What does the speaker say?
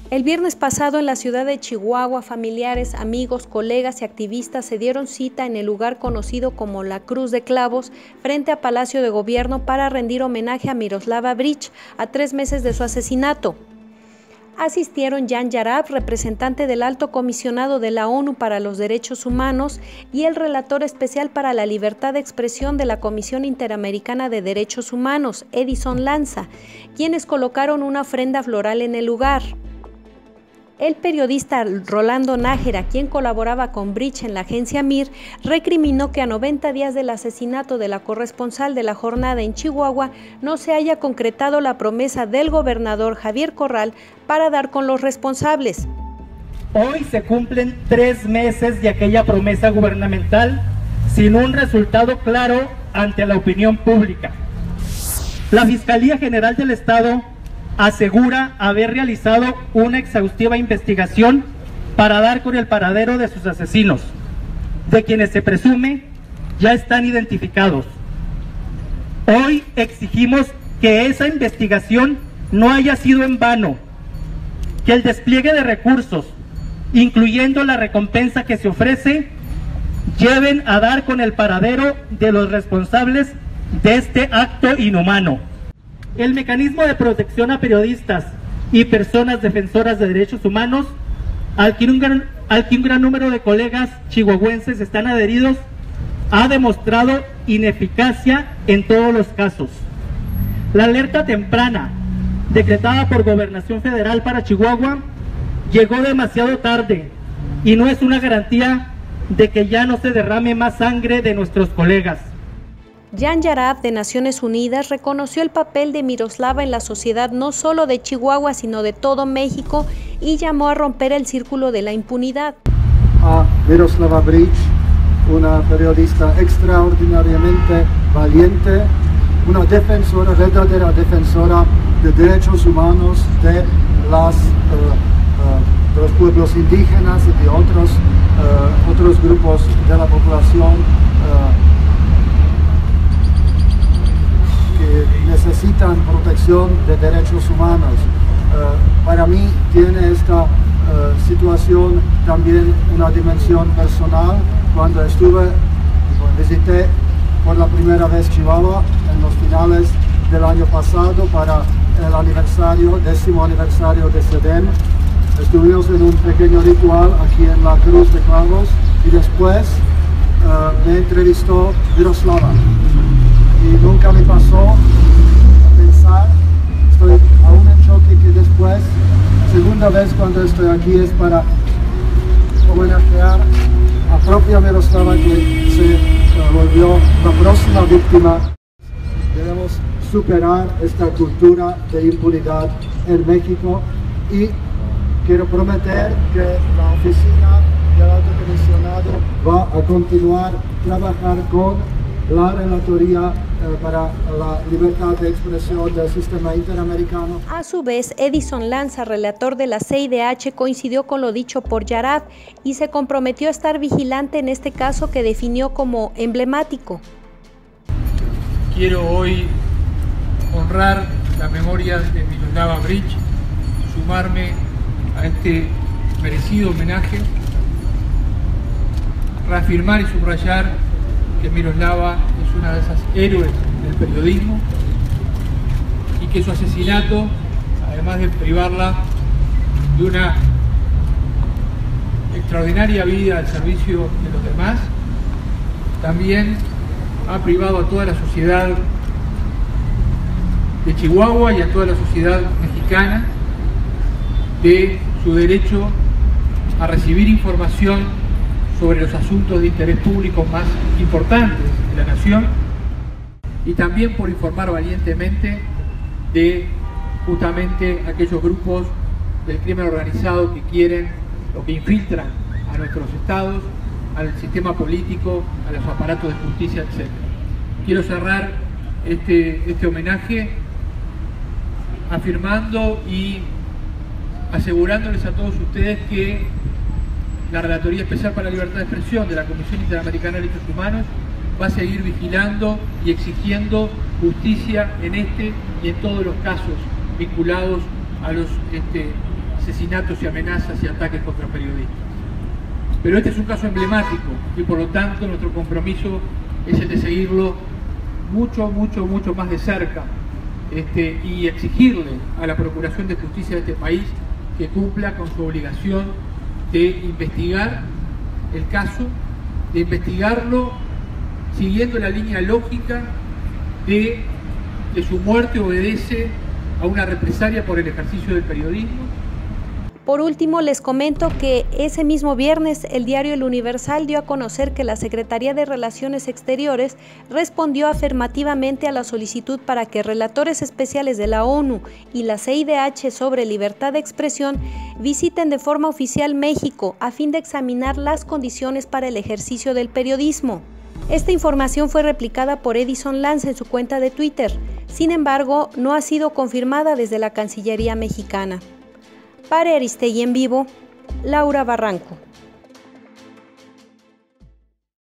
El viernes pasado en la ciudad de Chihuahua, familiares, amigos, colegas y activistas se dieron cita en el lugar conocido como la Cruz de Clavos, frente a Palacio de Gobierno, para rendir homenaje a Miroslava Breach a 3 meses de su asesinato. Asistieron Jan Yarab, representante del Alto Comisionado de la ONU para los Derechos Humanos, y el relator especial para la libertad de expresión de la Comisión Interamericana de Derechos Humanos, Edison Lanza, quienes colocaron una ofrenda floral en el lugar. El periodista Rolando Nájera, quien colaboraba con Breach en la agencia MIR, recriminó que a 90 días del asesinato de la corresponsal de la jornada en Chihuahua no se haya concretado la promesa del gobernador Javier Corral para dar con los responsables. Hoy se cumplen 3 meses de aquella promesa gubernamental sin un resultado claro ante la opinión pública. La Fiscalía General del Estado asegura haber realizado una exhaustiva investigación para dar con el paradero de sus asesinos, de quienes se presume ya están identificados. Hoy exigimos que esa investigación no haya sido en vano, que el despliegue de recursos, incluyendo la recompensa que se ofrece, lleven a dar con el paradero de los responsables de este acto inhumano. El mecanismo de protección a periodistas y personas defensoras de derechos humanos, al que un gran número de colegas chihuahuenses están adheridos, ha demostrado ineficacia en todos los casos. La alerta temprana, decretada por Gobernación Federal para Chihuahua, llegó demasiado tarde y no es una garantía de que ya no se derrame más sangre de nuestros colegas. Jan Yarab, de Naciones Unidas, reconoció el papel de Miroslava en la sociedad no solo de Chihuahua, sino de todo México, y llamó a romper el círculo de la impunidad. A Miroslava Breach, una periodista extraordinariamente valiente, una defensora, verdadera defensora de derechos humanos de los pueblos indígenas y de otros grupos de la población que necesitan protección de derechos humanos. Para mí tiene esta situación también una dimensión personal. Cuando visité por la primera vez Chihuahua en los finales del año pasado para el 10º aniversario de SEDEN, estuvimos en un pequeño ritual aquí en la Cruz de Clavos y después me entrevistó Miroslava. Y nunca me pasó a pensar, estoy aún en choque que después, segunda vez cuando estoy aquí es para homenajear a propia Miroslava, que se volvió la próxima víctima. Debemos superar esta cultura de impunidad en México y quiero prometer que la oficina del Alto Comisionado va a continuar a trabajar con la Relatoría para la libertad de expresión del sistema interamericano. A su vez, Edison Lanza, relator de la CIDH, coincidió con lo dicho por Yarab y se comprometió a estar vigilante en este caso que definió como emblemático. Quiero hoy honrar la memoria de Miroslava Breach, sumarme a este merecido homenaje, reafirmar y subrayar que Miroslava es una de esas héroes del periodismo y que su asesinato, además de privarla de una extraordinaria vida al servicio de los demás, también ha privado a toda la sociedad de Chihuahua y a toda la sociedad mexicana de su derecho a recibir información sobre los asuntos de interés público más importantes de la nación, y también por informar valientemente de justamente aquellos grupos del crimen organizado que quieren o que infiltran a nuestros estados, al sistema político, a los aparatos de justicia, etc. Quiero cerrar este homenaje afirmando y asegurándoles a todos ustedes que la Relatoría Especial para la Libertad de Expresión de la Comisión Interamericana de Derechos Humanos va a seguir vigilando y exigiendo justicia en este y en todos los casos vinculados a los asesinatos y amenazas y ataques contra periodistas. Pero este es un caso emblemático y por lo tanto nuestro compromiso es el de seguirlo mucho más de cerca y exigirle a la Procuración de Justicia de este país que cumpla con su obligación de investigar el caso, de investigarlo siguiendo la línea lógica de que su muerte obedece a una represalia por el ejercicio del periodismo. Por último, les comento que ese mismo viernes el diario El Universal dio a conocer que la Secretaría de Relaciones Exteriores respondió afirmativamente a la solicitud para que relatores especiales de la ONU y la CIDH sobre libertad de expresión visiten de forma oficial México a fin de examinar las condiciones para el ejercicio del periodismo. Esta información fue replicada por Edison Lanz en su cuenta de Twitter. Sin embargo, no ha sido confirmada desde la Cancillería mexicana. Para Aristegui en Vivo, Laura Barranco.